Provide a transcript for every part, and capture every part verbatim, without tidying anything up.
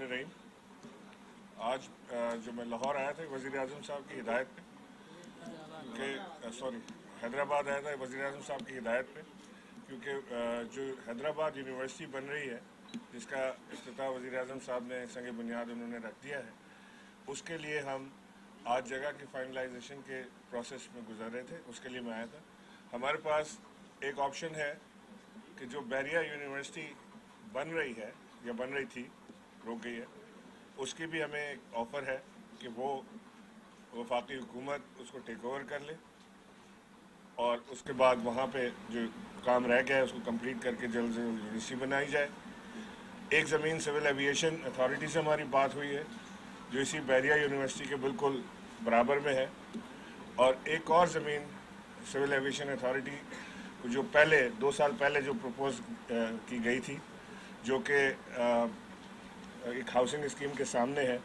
रहीम। आज जो मैं लाहौर आया था वज़ीर आज़म साहब की हिदायत पे कि सॉरी हैदराबाद आया था वज़ीर आज़म साहब की हिदायत पे, क्योंकि जो हैदराबाद यूनिवर्सिटी बन रही है जिसका इफ्तिताह वज़ीर आज़म साहब ने संग बुनियाद उन्होंने रख दिया है, उसके लिए हम आज जगह की फाइनलाइजेशन के प्रोसेस में गुजर रहे थे। उसके लिए मैं आया था। हमारे पास एक ऑप्शन है कि जो बैरिया यूनिवर्सिटी बन रही है या बन रही थी, रुक गई है, उसकी भी हमें एक ऑफ़र है कि वो वफाकी हुकूमत उसको टेक ओवर कर ले और उसके बाद वहाँ पे जो काम रह गया है उसको कंप्लीट करके जल्द से जल्द यूनिवर्सिटी बनाई जाए। एक ज़मीन सिविल एविएशन अथॉरिटी से हमारी बात हुई है जो इसी बैरिया यूनिवर्सिटी के बिल्कुल बराबर में है, और एक और ज़मीन सिविल एविएशन अथॉरिटी जो पहले दो साल पहले जो प्रपोज की गई थी, जो कि एक हाउसिंग स्कीम के सामने है,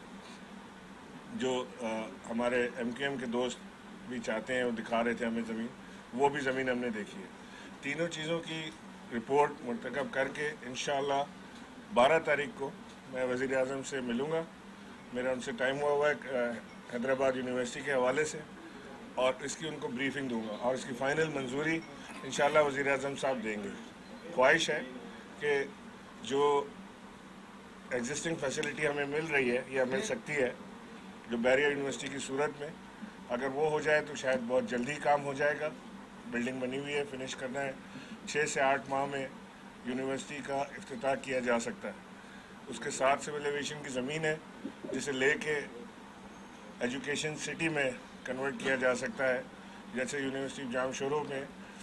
जो आ, हमारे एम क्यू एम के दोस्त भी चाहते हैं, वो दिखा रहे थे हमें ज़मीन, वो भी ज़मीन हमने देखी है। तीनों चीज़ों की रिपोर्ट मुर्तकब करके इंशाअल्लाह बारह तारीख को मैं वज़ीर आज़म से मिलूँगा। मेरा उनसे टाइम हुआ हुआ है हैदराबाद यूनिवर्सिटी के हवाले से, और इसकी उनको ब्रीफिंग दूंगा और इसकी फ़ाइनल मंजूरी इंशाअल्लाह वज़ीर आज़म साहब देंगे। ख्वाहिश है कि जो एग्जिस्टिंग फैसिलिटी हमें मिल रही है या मिल सकती है जो बैरिया यूनिवर्सिटी की सूरत में, अगर वो हो जाए तो शायद बहुत जल्दी काम हो जाएगा। बिल्डिंग बनी हुई है, फिनिश करना है, छः से आठ माह में यूनिवर्सिटी का इफ्तिताह किया जा सकता है। उसके साथ सिविल एविएशन की ज़मीन है जिसे लेके एजुकेशन सिटी में कन्वर्ट किया जा सकता है, जैसे यूनिवर्सिटी जाम शोरों में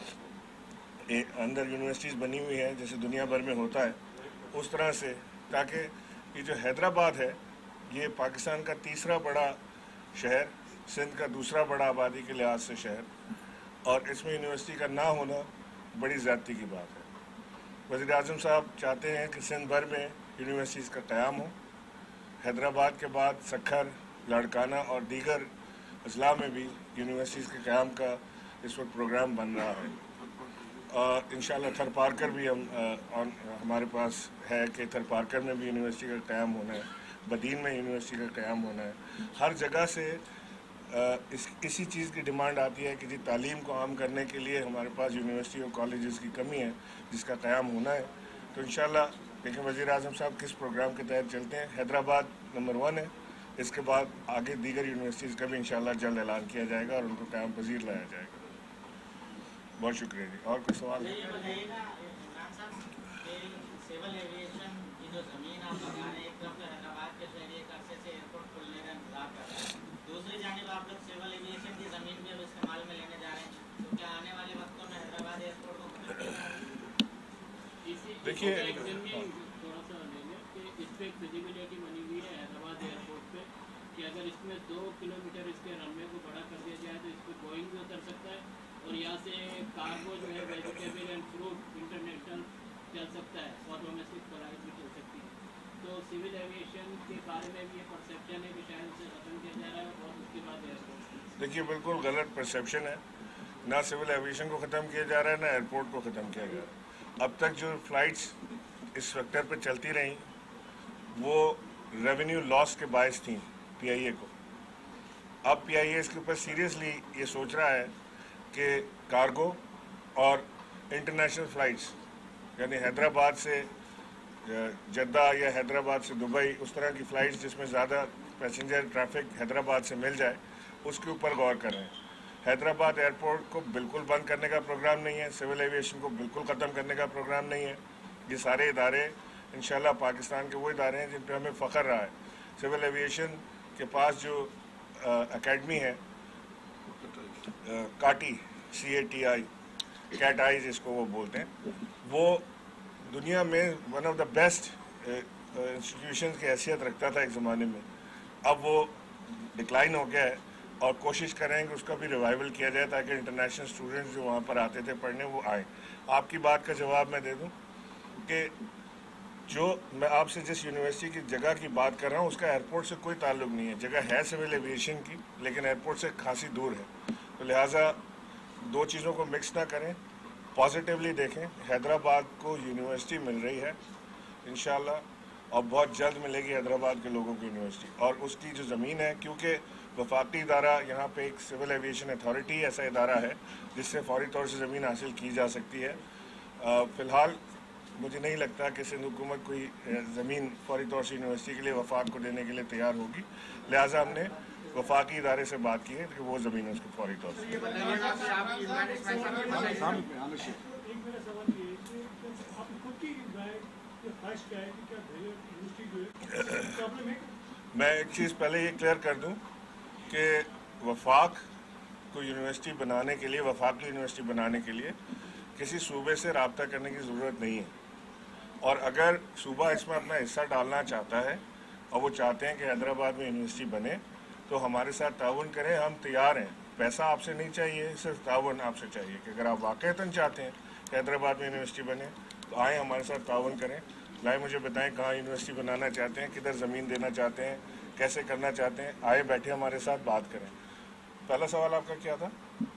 एक अंदर यूनिवर्सिटीज़ बनी हुई हैं जैसे दुनिया भर में होता है, उस तरह से, ताकि ये जो हैदराबाद है ये पाकिस्तान का तीसरा बड़ा शहर, सिंध का दूसरा बड़ा आबादी के लिहाज से शहर, और इसमें यूनिवर्सिटी का ना होना बड़ी ज़्यादती की बात है। वज़ीर आज़म साहब चाहते हैं कि सिंध भर में यूनिवर्सिटीज़ का क़याम हो। हैदराबाद के बाद सखर, लाड़काना और दीगर अजला में भी यूनिवर्सिटीज़ के क़याम का इस वक्त प्रोग्राम बन रहा है। इंशाअल्लाह थर पारकर भी हम आ, हमारे पास है कि थर पारकर में भी यूनिवर्सिटी का क़याम होना है, बदीन में यूनिवर्सिटी का क़याम होना है। हर जगह से आ, इस इसी चीज़ की डिमांड आती है कि जी तालीम को आम करने के लिए हमारे पास यूनिवर्सिटी और कॉलेजेस की कमी है जिसका क़याम होना है। तो इंशाअल्लाह लेकिन वज़ीर आज़म साहब किस प्रोग्राम के तहत चलते हैं। हैदराबाद नंबर वन है, इसके बाद आगे दीगर यूनिवर्सिटीज़ का भी इंशाअल्लाह जल्द ऐलान किया जाएगा और उनको क़याम पज़ीर लाया जाएगा। बहुत शुक्रिया जी। और कोई सवाल है? दूसरी जानिब आप लोग सिविल एविएशन की ज़मीन भी अब इस्तेमाल में लेने जा रहे हैं, तो क्या आने वाले वक्तों में हैदराबाद एयरपोर्ट को देखिए थोड़ा सा लेंगे कि इस पर एक फिजिबिलिटी बनी हुई है हैदराबाद एयरपोर्ट पे कि अगर इसमें दो किलोमीटर इसके रनवे को बड़ा कर दिया जाए तो इस पर बोइंग भी उतर सकता है और यहाँ से कार्गो जो है वेजिटेबल एंड फ्रूट इंटरनेशनल चल सकता है और डोमेस्टिक फ्लाइट भी चल सकती है। तो सिविल एविएशन के बारे में भी ये परसेप्शन है कि शायद उसे ख़त्म किया जा रहा है और उसके बाद एयरपोर्ट। देखिए बिल्कुल गलत परसेप्शन है। ना सिविल एविएशन को ख़त्म किया जा रहा है, ना एयरपोर्ट को ख़त्म किया जा रहा है। अब तक जो फ़्लाइट्स इस सेक्टर पर चलती रहीं वो रेवेन्यू लॉस के बायस थी पी आई ए को। अब पी आई ए इसके ऊपर सीरियसली ये सोच रहा है कि कार्गो और इंटरनेशनल फ़्लाइट्स यानी हैदराबाद से जद्दा या हैदराबाद से दुबई, उस तरह की फ़्लाइट्स जिसमें ज़्यादा पैसेंजर ट्रैफिक हैदराबाद से मिल जाए, उसके ऊपर गौर कर रहे हैं। हैदराबाद एयरपोर्ट को बिल्कुल बंद करने का प्रोग्राम नहीं है, सिविल एविएशन को बिल्कुल ख़त्म करने का प्रोग्राम नहीं है। ये सारे इदारे इंशाल्लाह पाकिस्तान के वो इदारे हैं जिन पर हमें फ़ख्र रहा है। सिविल एविएशन के पास जो अकेडमी है काटी, सी ए टी आई, कैट आई जिसको वो बोलते हैं, वो दुनिया में one of the best institution की हैसियत रखता था एक ज़माने में। अब वो डिक्लाइन हो गया है और कोशिश करें कि उसका भी रिवाइवल किया जाए ताकि इंटरनेशनल स्टूडेंट्स जो वहाँ पर आते थे पढ़ने वो आए। आपकी बात का जवाब मैं दे दूँ कि जो मैं आपसे जिस यूनिवर्सिटी की जगह की बात कर रहा हूँ उसका एयरपोर्ट से कोई ताल्लुक नहीं है। जगह है सिविल एविएशन की लेकिन एयरपोर्ट से खासी दूर है, तो लिहाजा दो चीज़ों को मिक्स ना करें, पॉजिटिवली देखें। हैदराबाद को यूनिवर्सिटी मिल रही है इंशाअल्लाह, और बहुत जल्द मिलेगी हैदराबाद के लोगों को यूनिवर्सिटी। और उसकी जो ज़मीन है, क्योंकि वफाकी इदारा यहाँ पे एक सिविल एविएशन अथॉरिटी ऐसा इदारा है जिससे फौरी तौर से ज़मीन हासिल की जा सकती है। फ़िलहाल मुझे नहीं लगता कि सिंध हुकूमत कोई ज़मीन फौरी तौर से यूनिवर्सिटी के लिए वफाक को देने के लिए तैयार होगी, लिहाजा हमने वफाकी इदारे से बात की है कि वो ज़मीन उसको फौरी तौर से। मैं एक चीज़ पहले ये क्लियर कर दूं कि वफाक को यूनिवर्सिटी बनाने के लिए, वफाकी यूनिवर्सिटी बनाने के लिए किसी सूबे से रब्ता करने की ज़रूरत नहीं है। और अगर सूबा इसमें अपना हिस्सा डालना चाहता है और वो चाहते हैं कि हैदराबाद में यूनिवर्सिटी बने, तो हमारे साथ ताउन करें, हम तैयार हैं। पैसा आपसे नहीं चाहिए, सिर्फ ताउन आपसे चाहिए कि अगर आप वाकईतन चाहते हैं कि हैदराबाद में यूनिवर्सिटी बने तो आए हमारे साथ ताउन करें। लाए मुझे बताएं कहाँ यूनिवर्सिटी बनाना चाहते हैं, किधर ज़मीन देना चाहते हैं, कैसे करना चाहते हैं, आए बैठे हमारे साथ बात करें। पहला सवाल आपका क्या था?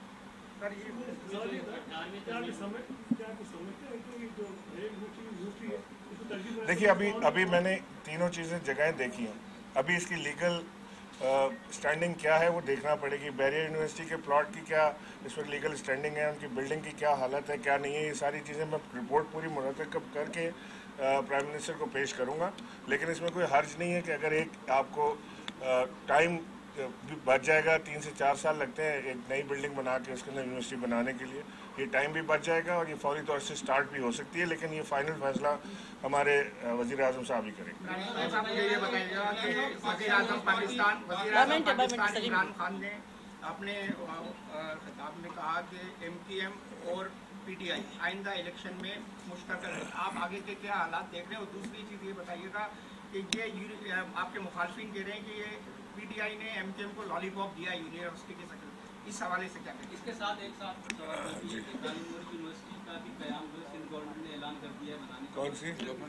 देखिए, अभी अभी मैंने तीनों चीज़ें जगहें देखी हैं। अभी इसकी लीगल स्टैंडिंग क्या है वो देखना पड़ेगी। बैरियर यूनिवर्सिटी के प्लॉट की क्या इस पर लीगल स्टैंडिंग है, उनकी बिल्डिंग की क्या हालत है, क्या नहीं है, ये सारी चीज़ें मैं रिपोर्ट पूरी मुरतब करके प्राइम मिनिस्टर को पेश करूंगा। लेकिन इसमें कोई हर्ज नहीं है कि अगर एक आपको टाइम बच जाएगा, तीन से चार साल लगते हैं एक नई बिल्डिंग बना के उसके अंदर यूनिवर्सिटी बनाने के लिए, ये टाइम भी बच जाएगा और ये फौरी तौर से स्टार्ट भी हो सकती है। लेकिन ये फाइनल फैसला हमारे वज़ीर आज़म साहब ही करेंगे। ये बताइएगा कि वज़ीर आज़म पाकिस्तान वज़ीर आज़म पाकिस्तान इमरान खान ने अपने खिताब में कहा कि एम क्यू एम और पी टी आई आइंदा इलेक्शन में मुश्तरक है। आप आगे के क्या हालात देख रहे हैं? और दूसरी चीज़ ये बताइएगा कि ये आपके मुखालफिन कह रहे हैं कि ये पी टी आई ने एम क्यू एम को लॉलीपॉप दिया यूनिवर्सिटी के शक्ल, इस हवाले से क्या करें? इसके साथ एक साथ यूनिवर्सिटी का भी कयाम जो सिंध गवर्नमेंट ने ऐलान कर दिया है बनाने का। कौन सी?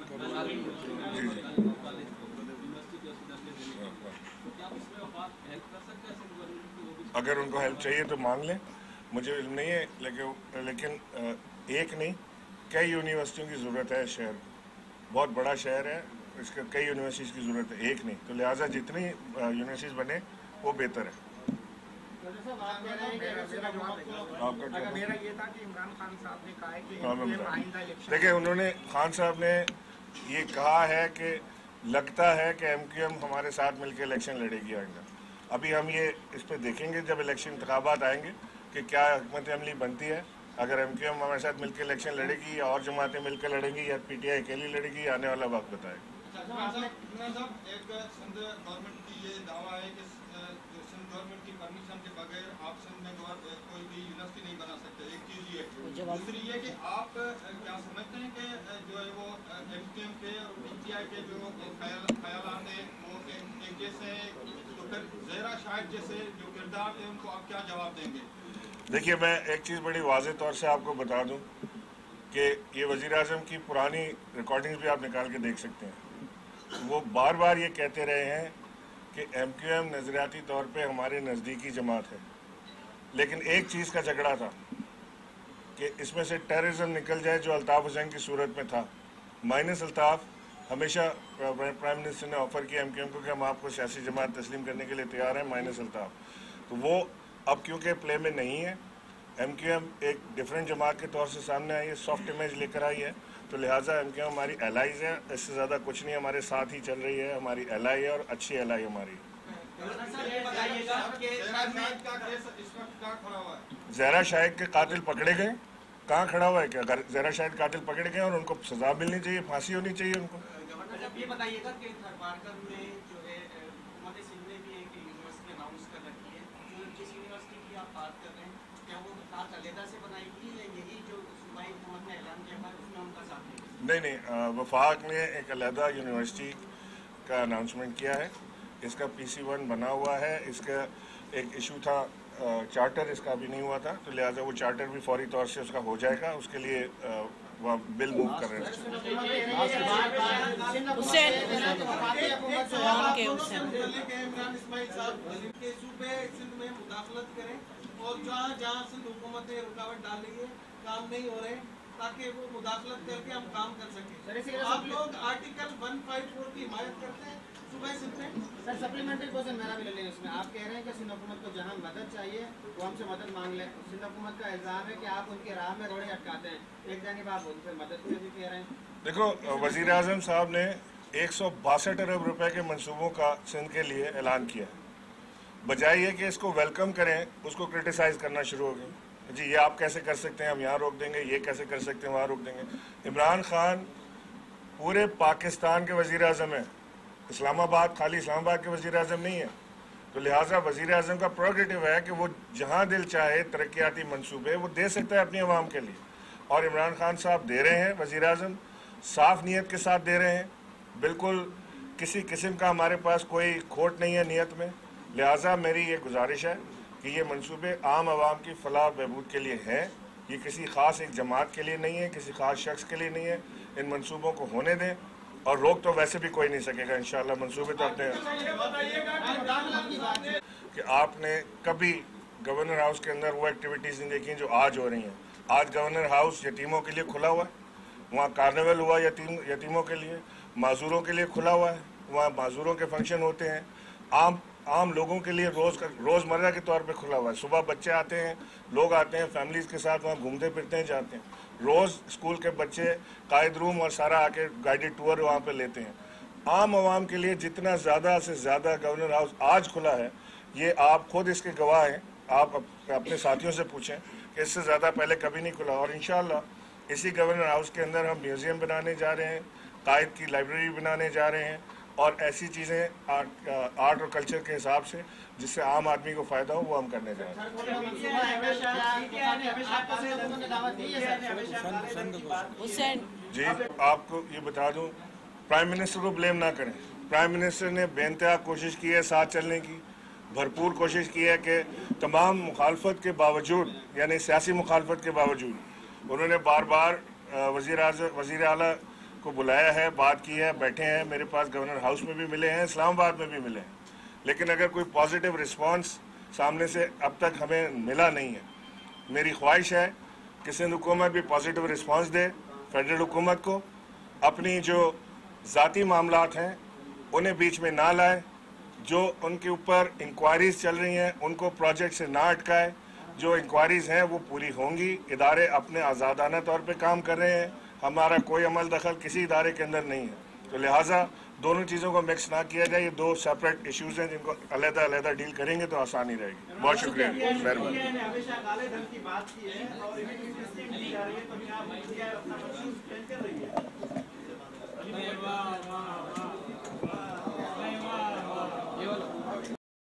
अगर उनको हेल्प चाहिए तो मांग लें, मुझे इल्म नहीं है। लेकिन लेकिन एक नहीं, कई यूनिवर्सिटियों की ज़रूरत है। शहर बहुत बड़ा शहर है, इसके कई यूनिवर्सिटीज़ की ज़रूरत है, एक नहीं। तो लिहाजा जितनी यूनिवर्सिटीज़ बने वो बेहतर है। मेरा ये था कि इमरान खान साहब ने कहा है कि देखिए, उन्होंने खान साहब ने ये कहा है कि लगता है कि एम क्यू एम हमारे साथ मिलकर इलेक्शन लड़ेगी आइंदा। अभी हम ये इस पर देखेंगे जब इलेक्शन इंतखाबात आएंगे कि क्या हुकूमत अमली बनती है। अगर एम क्यू एम हमारे साथ मिलकर इलेक्शन लड़ेगी या और जमातें मिलकर लड़ेंगी या पी टी आई अकेली लड़ेगी, आने वाला वक्त बताएगा। एक सिंध गवर्नमेंट की ये दावा है कि सिंध गवर्नमेंट की परमिशन के बगैर आप सिंध में कोई भी यूनिवर्सिटी नहीं बना सकते। एक चीज़ ये, दूसरी ये कि आप क्या समझते हैं कि जो है वो एम क्यू एम के और पी टी आई के जो ख्यालात हैं वो एक जैसे, तो फिर ज़हरा शाहिद जैसे जो किरदार थे उनको आप क्या जवाब देंगे? देखिए, मैं एक चीज़ बड़ी वाज़ेह तौर से आपको बता दूं कि ये वज़ीर आज़म की पुरानी रिकॉर्डिंग्स भी आप निकाल के देख सकते हैं। वो बार बार ये कहते रहे हैं कि एम क्यू एम नज़रियाती तौर पे हमारे नज़दीकी जमात है, लेकिन एक चीज़ का झगड़ा था कि इसमें से टेररिज्म निकल जाए जो अल्ताफ़ हुसैन की सूरत में था। माइनस अल्ताफ़ हमेशा प्राइम मिनिस्टर ने ऑफ़र किया एम क्यू एम को कि हम आपको सियासी जमात तस्लीम करने के लिए तैयार हैं, माइनस अल्ताफ़। तो वो अब क्योंकि प्ले में नहीं है, एम क्यू एम एक डिफरेंट जमात के तौर से सामने आई है, सॉफ्ट इमेज लेकर आई है, तो लिहाजा एम क्यू एम हमारी एलाइज है, इससे ज़्यादा कुछ नहीं, हमारे साथ ही चल रही है, हमारी एलाई है और अच्छी एलाई हमारी। ज़हरा शाहिद के कातिल पकड़े गए, कहाँ खड़ा हुआ है क्या? ज़हरा शाहिद कातिल पकड़े गए और उनको सजा मिलनी चाहिए, फांसी होनी चाहिए उनको। ये बताइएगा कि थरवारकर में जो है हुकूमत सिंध ने भी एक यूनिवर्सिटी अनाउंस कर रखी है, जो जिस यूनिवर्सिटी की आप बात कर रहे हैं, क्या वो खास अलहदा से बनाएगी या यही जो सूबाई हुकूमत ने ऐलान किया था उसमें उनका साथ देगा? नहीं नहीं, वफाक ने एक अलहदा यूनिवर्सिटी का अनाउंसमेंट किया है। इसका पी सी वन बना हुआ है, इसका एक इशू था चार्टर, इसका अभी नहीं हुआ था, तो लिहाजा वो चार्टर भी फौरी तौर से उसका हो जाएगा। उसके लिए वह बिल मूव कर रहे हैं। और जहाँ जहाँ सिंध हुकूमत ने रुकावट डाल रही है, काम नहीं हो रहे, ताकि वो मुदाखलत करके हम काम कर सकें। आप लोग आर्टिकल एक सौ चौवन की हिमायत करते हैं सुबह सुनते हैं। सर सप्लीमेंट्री क्वेश्चन मेरा भी ले लें उसमें। आप कह रहे हैं कि सिंध हुकूमत को जहां मदद चाहिए वो हमसे मदद मांग लें। सिंध हुकूमत का इल्ज़ाम है कि आप उनकी राह में रोड़े अटकाते हैं। एक जानिब आप उनसे मदद के भी कह रहे हैं। देखो, वज़ीर आज़म साहब ने एक सौ बासठ अरब रुपए के मंसूबों का सिंध के लिए ऐलान किया। बजाय ये कि इसको वेलकम करें, उसको क्रिटिसाइज़ करना शुरू हो गए। जी ये आप कैसे कर सकते हैं, हम यहाँ रोक देंगे, ये कैसे कर सकते हैं, वहाँ रोक देंगे। इमरान खान पूरे पाकिस्तान के वज़ीर आज़म हैं, इस्लामाबाद खाली इस्लामाबाद के वज़ीर आज़म नहीं है। तो लिहाजा वज़ीर आज़म का प्रोग्रेटिव है कि वो जहाँ दिल चाहे तरक्याती मंसूबे वो दे सकता है अपनी आवाम के लिए, और इमरान खान साहब दे रहे हैं। वज़ीर आज़म साफ़ नीयत के साथ दे रहे हैं, बिल्कुल किसी किस्म का हमारे पास कोई खोट नहीं है नीयत में। लिहाजा मेरी ये गुजारिश है कि ये मंसूबे आम आवाम की फलाह बहबूद के लिए हैं, ये किसी ख़ास एक जमात के लिए नहीं है, किसी ख़ास शख्स के लिए नहीं है। इन मंसूबों को होने दें, और रोक तो वैसे भी कोई नहीं सकेगा इंशाअल्लाह। मंसूबे तो अपने कि आपने कभी गवर्नर हाउस के अंदर वो एक्टिविटीज़ नहीं देखी जो आज हो रही हैं। आज गवर्नर हाउस यतीमों के लिए खुला हुआ है, वहाँ कार्निवल हुआ यतीम यतीमों के लिए, माजूरों के लिए खुला हुआ है, वहाँ माजूरों के फंक्शन होते हैं। आम आम लोगों के लिए रोज़ का रोज़मर्रा के तौर पे खुला हुआ है। सुबह बच्चे आते हैं, लोग आते हैं फैमिलीज़ के साथ, वहाँ घूमते फिरते हैं, जाते हैं। रोज़ स्कूल के बच्चे कायद रूम और सारा आके गाइडेड टूर वहाँ पे लेते हैं। आम आवाम के लिए जितना ज़्यादा से ज़्यादा गवर्नर हाउस आज खुला है, ये आप खुद इसके गवाह हैं। आप अपने साथियों से पूछें कि इससे ज़्यादा पहले कभी नहीं खुला। और इंशाअल्लाह इसी गवर्नर हाउस के अंदर हम म्यूज़ियम बनाने जा रहे हैं, कायद की लाइब्रेरी बनाने जा रहे हैं, और ऐसी चीज़ें आर्ट आर्ट और कल्चर के हिसाब से जिससे आम आदमी को फ़ायदा हो वो हम करने जा रहे हैं। जी आपको ये बता दूं, प्राइम मिनिस्टर को ब्लेम ना करें। प्राइम मिनिस्टर ने बेइंतहा कोशिश की है साथ चलने की, भरपूर कोशिश की है कि तमाम मुखालफत के बावजूद, यानी सियासी मुखालफत के बावजूद उन्होंने बार बार वज़ीर आज़म वज़ीर आला को बुलाया है, बात की है, बैठे हैं, मेरे पास गवर्नर हाउस में भी मिले हैं, इस्लामाबाद में भी मिले हैं। लेकिन अगर कोई पॉजिटिव रिस्पांस सामने से अब तक हमें मिला नहीं है। मेरी ख्वाहिश है कि सिंध हुकूमत भी पॉजिटिव रिस्पांस दे फेडरल हुकूमत को, अपनी जो ज़ाती मामलात हैं उन्हें बीच में ना लाए, जो उनके ऊपर इंक्वायरीज़ चल रही हैं उनको प्रोजेक्ट से ना अटकाए। जो इंक्वायरीज़ हैं वो पूरी होंगी, इदारे अपने आज़ादाना तौर पे काम कर रहे हैं, हमारा कोई अमल दखल किसी इदारे के अंदर नहीं है। तो लिहाजा दोनों चीज़ों को मिक्स ना किया जाए। ये दो सेपरेट इश्यूज़ हैं जिनको अलग अलग डील करेंगे तो आसानी रहेगी। बहुत शुक्रिया, मेहरबानी।